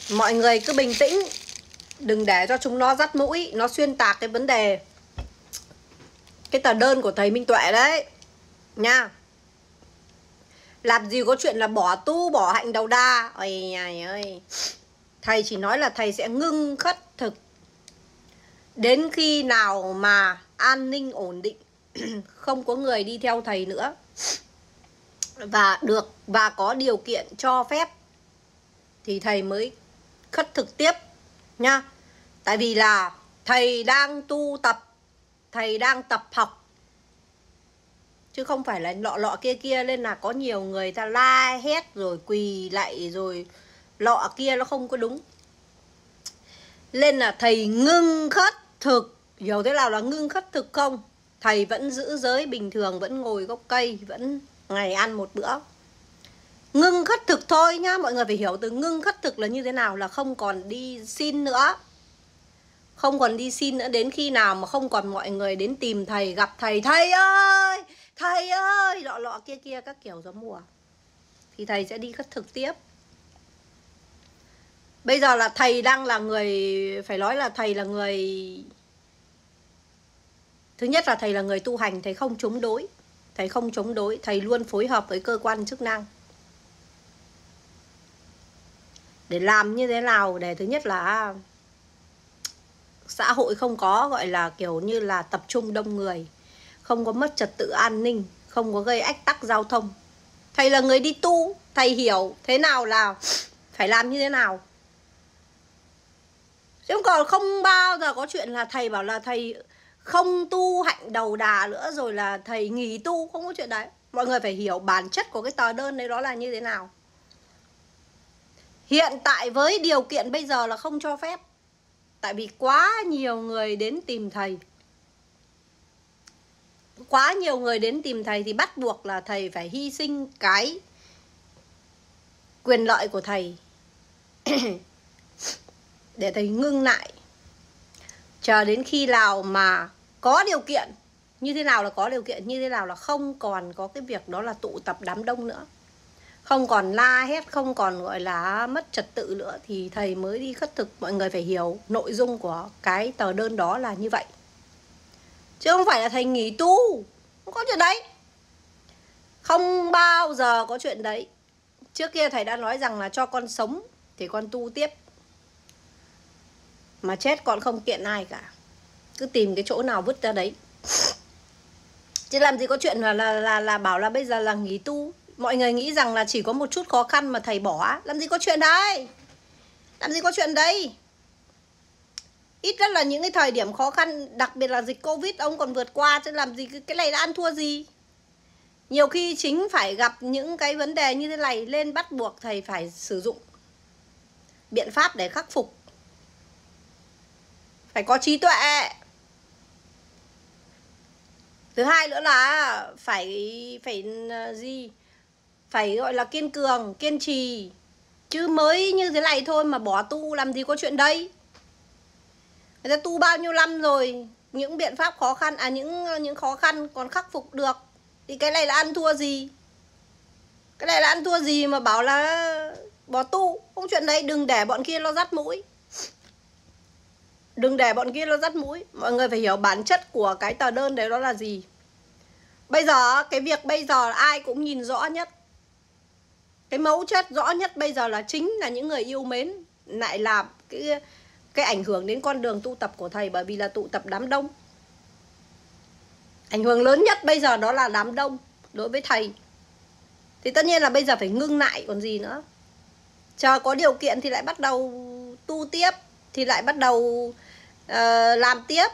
Mọi người cứ bình tĩnh, đừng để cho chúng nó dắt mũi, nó xuyên tạc cái vấn đề, cái tờ đơn của thầy Minh Tuệ đấy nha. Làm gì có chuyện là bỏ tu bỏ hạnh đầu đa. Ôi nhài ơi, thầy chỉ nói là thầy sẽ ngưng khất thực đến khi nào mà an ninh ổn định, không có người đi theo thầy nữa, và có điều kiện cho phép thì thầy mới khất thực tiếp nha. Tại vì là thầy đang tu tập, thầy đang tập học, chứ không phải là lọ lọ kia kia lên là có nhiều người ta la hét rồi quỳ lại rồi lọ kia, nó không có đúng. Nên là thầy ngưng khất thực. Hiểu thế nào là ngưng khất thực không? Thầy vẫn giữ giới bình thường, vẫn ngồi gốc cây, vẫn ngày ăn một bữa. Ngưng khất thực thôi nhá. Mọi người phải hiểu từ ngưng khất thực là như thế nào. Là không còn đi xin nữa. Không còn đi xin nữa. Đến khi nào mà không còn mọi người đến tìm thầy, gặp thầy, thầy ơi, lọ lọ kia kia các kiểu gió mùa, thì thầy sẽ đi khất thực tiếp. Bây giờ là thầy đang là người, phải nói là thầy là người, thứ nhất là thầy là người tu hành. Thầy không chống đối. Thầy không chống đối. Thầy luôn phối hợp với cơ quan chức năng để làm như thế nào để thứ nhất là xã hội không có gọi là kiểu như là tập trung đông người, không có mất trật tự an ninh, không có gây ách tắc giao thông. Thầy là người đi tu, thầy hiểu thế nào là phải làm như thế nào. Chứ còn không bao giờ có chuyện là thầy bảo là thầy không tu hạnh đầu đà nữa rồi là thầy nghỉ tu, không có chuyện đấy. Mọi người phải hiểu bản chất của cái tờ đơn đấy đó là như thế nào. Hiện tại với điều kiện bây giờ là không cho phép. Tại vì quá nhiều người đến tìm thầy. Quá nhiều người đến tìm thầy thì bắt buộc là thầy phải hy sinh cái quyền lợi của thầy để thầy ngưng lại. Chờ đến khi nào mà có điều kiện. Như thế nào là có điều kiện? Như thế nào là không còn có cái việc đó là tụ tập đám đông nữa, không còn la hét, không còn gọi là mất trật tự nữa, thì thầy mới đi khất thực. Mọi người phải hiểu nội dung của cái tờ đơn đó là như vậy. Chứ không phải là thầy nghỉ tu. Không có chuyện đấy. Không bao giờ có chuyện đấy. Trước kia thầy đã nói rằng là cho con sống thì con tu tiếp, mà chết con không kiện ai cả. Cứ tìm cái chỗ nào vứt ra đấy. Chứ làm gì có chuyện là bảo là bây giờ là nghỉ tu. Mọi người nghĩ rằng là chỉ có một chút khó khăn mà thầy bỏ. Làm gì có chuyện đấy. Làm gì có chuyện đấy. Ít nhất là những cái thời điểm khó khăn, đặc biệt là dịch Covid, ông còn vượt qua. Chứ làm gì cái này đã ăn thua gì. Nhiều khi chính phải gặp những cái vấn đề như thế này lên bắt buộc thầy phải sử dụng biện pháp để khắc phục. Phải có trí tuệ. Thứ hai nữa là phải gì? Phải gọi là kiên cường, kiên trì. Chứ mới như thế này thôi mà bỏ tu làm gì có chuyện đấy. Người ta tu bao nhiêu năm rồi, những biện pháp khó khăn, những khó khăn còn khắc phục được. Thì cái này là ăn thua gì? Cái này là ăn thua gì mà bảo là bỏ tu. Không chuyện đấy, đừng để bọn kia nó dắt mũi. Đừng để bọn kia nó dắt mũi. Mọi người phải hiểu bản chất của cái tờ đơn đấy đó là gì. Bây giờ, cái việc bây giờ ai cũng nhìn rõ nhất. Cái mấu chốt rõ nhất bây giờ là chính là những người yêu mến lại làm cái ảnh hưởng đến con đường tu tập của thầy. Bởi vì là tụ tập đám đông. Ảnh hưởng lớn nhất bây giờ đó là đám đông đối với thầy. Thì tất nhiên là bây giờ phải ngưng lại còn gì nữa. Chờ có điều kiện thì lại bắt đầu tu tiếp, thì lại bắt đầu làm tiếp.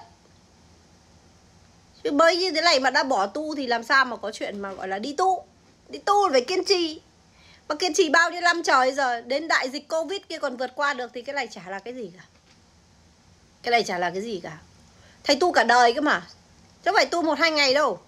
Chứ bởi như thế này mà đã bỏ tu thì làm sao mà có chuyện mà gọi là đi tu. Đi tu là phải kiên trì. Mà kiên trì bao nhiêu năm trời giờ, đến đại dịch Covid kia còn vượt qua được thì cái này chả là cái gì cả. Cái này chả là cái gì cả. Thầy tu cả đời cơ mà, chứ không phải tu 1-2 ngày đâu.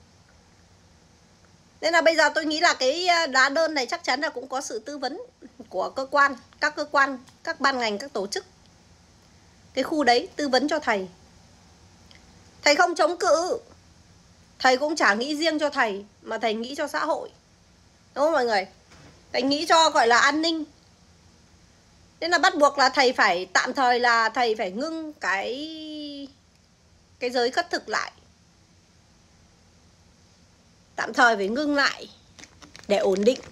Nên là bây giờ tôi nghĩ là cái lá đơn này chắc chắn là cũng có sự tư vấn của cơ quan, các ban ngành, các tổ chức. Cái khu đấy tư vấn cho thầy. Thầy không chống cự. Thầy cũng chả nghĩ riêng cho thầy, mà thầy nghĩ cho xã hội. Đúng không mọi người? Thầy nghĩ cho gọi là an ninh. Nên là bắt buộc là thầy phải tạm thời là thầy phải ngưng cái giới khất thực lại. Tạm thời phải ngưng lại để ổn định.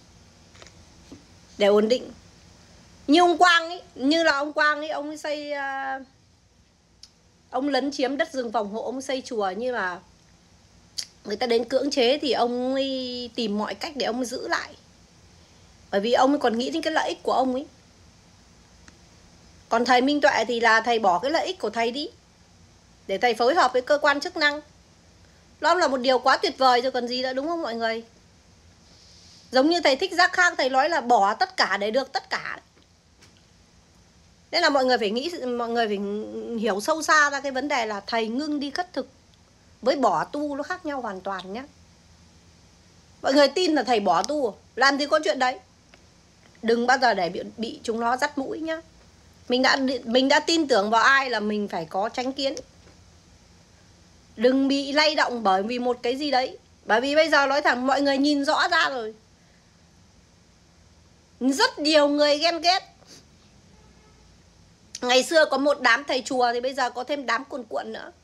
Để ổn định. Như ông Quang ấy, như là ông Quang ấy, ông ấy xây ông lấn chiếm đất rừng phòng hộ, ông xây chùa, như là người ta đến cưỡng chế thì ông ấy tìm mọi cách để ông ấy giữ lại. Bởi vì ông ấy còn nghĩ đến cái lợi ích của ông ấy. Còn thầy Minh Tuệ thì là thầy bỏ cái lợi ích của thầy đi để thầy phối hợp với cơ quan chức năng. Nó là một điều quá tuyệt vời rồi còn gì nữa, đúng không mọi người? Giống như thầy Thích Giác Khang, thầy nói là bỏ tất cả để được tất cả. Nên là mọi người phải nghĩ, mọi người phải hiểu sâu xa ra cái vấn đề là thầy ngưng đi khất thực với bỏ tu nó khác nhau hoàn toàn nhé. Mọi người tin là thầy bỏ tu, làm gì có chuyện đấy. Đừng bao giờ để bị chúng nó dắt mũi nhá. Mình đã tin tưởng vào ai là mình phải có chánh kiến. Đừng bị lay động bởi vì một cái gì đấy. Bởi vì bây giờ nói thẳng mọi người nhìn rõ ra rồi. Rất nhiều người ghen ghét. Ngày xưa có một đám thầy chùa thì bây giờ có thêm đám cuồn cuộn nữa.